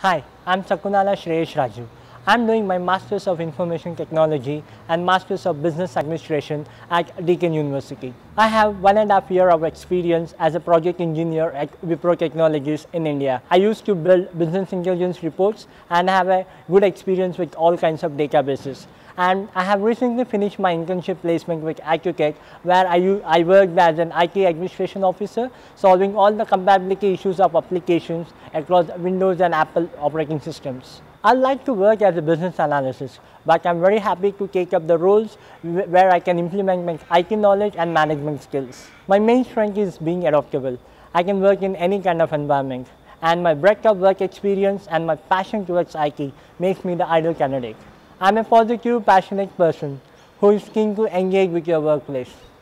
Hi, I'm Sakunala Shreyesh Raju. I'm doing my Masters of Information Technology and Masters of Business Administration at Deakin University. I have 1.5 years of experience as a project engineer at Wipro Technologies in India. I used to build business intelligence reports and have a good experience with all kinds of databases. And I have recently finished my internship placement with Accutech, where I worked as an IT administration officer, solving all the compatibility issues of applications across Windows and Apple operating systems. I like to work as a business analyst, but I'm very happy to take up the roles where I can implement my IT knowledge and management skills. My main strength is being adaptable. I can work in any kind of environment, and my breadth of work experience and my passion towards IT makes me the ideal candidate. I'm a positive, passionate person who is keen to engage with your workplace.